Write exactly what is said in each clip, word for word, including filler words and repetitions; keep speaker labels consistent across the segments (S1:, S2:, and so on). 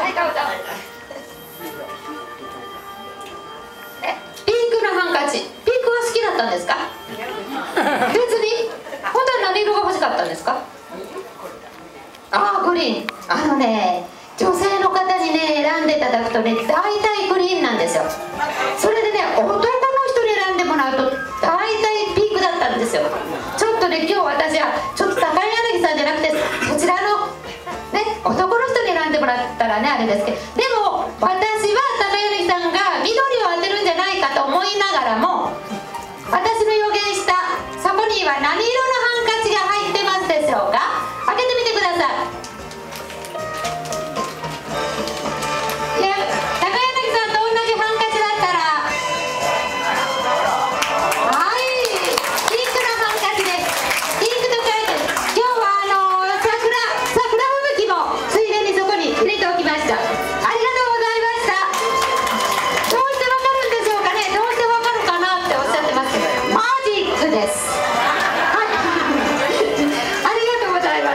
S1: はいどうぞ。えピンクのハンカチ、ピンクは好きだったんですか？別に本当は何色が欲しかったんですか？ああグリーン、あのね女性の方にね選んでいただくとね大体グリーンなんですよ。それでね男の人に選んでもらうと大体ピンクだったんですよ。ちょっとね今日私はちょっと高柳さんじゃなくてそちらのね男の人に選んでもらったらねあれですけど、でも私は高柳さんが緑を当てるんじゃないかと思いながらも、私の予言したそこには何色のハンカチが入ってますでしょうか？開けてみてください。いや高柳さんと同じハンカチだったら、はいピンクのハンカチです。ピンクと書いて、今日はあの桜桜吹雪もついでにそこに入れておきました。ありがとうございました。どうしてわかるんでしょうかね。どうしてわかるかなっておっしゃってますけど、マジックです。はいありがとうございます。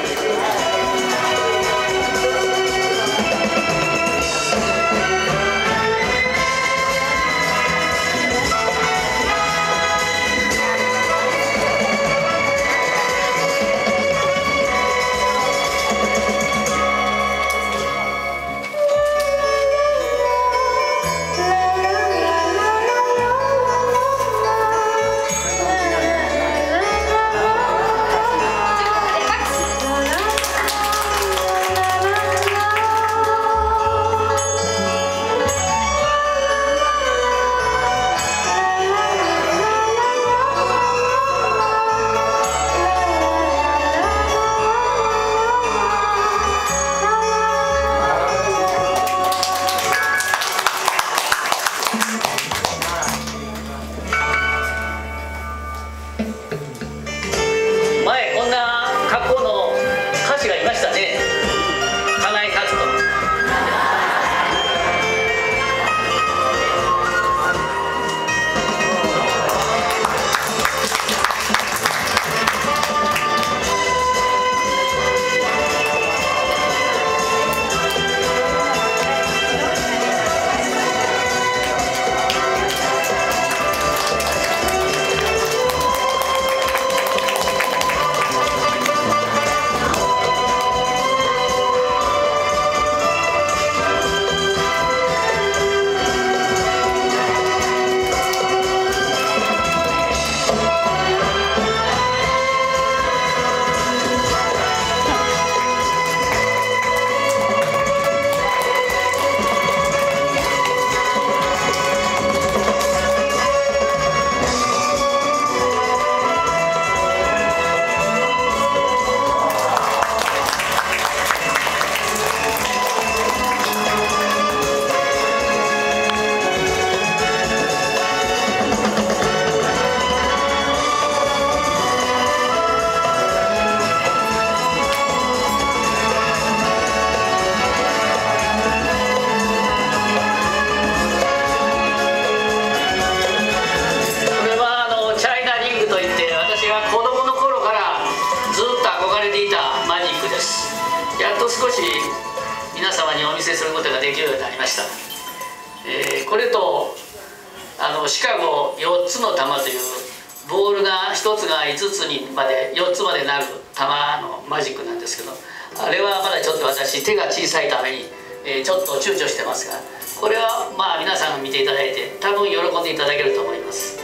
S2: 前こんな格好の歌手がいましたね。金井勝人。やっと少し皆様にお見せすることができるようになりました。えー、これとあのシカゴよっつの玉というボールがひとつがいつつにまでよっつまでなる玉のマジックなんですけど、あれはまだちょっと私手が小さいために、えー、ちょっと躊躇してますが、これはまあ皆さん見ていただいて多分喜んでいただけると思います。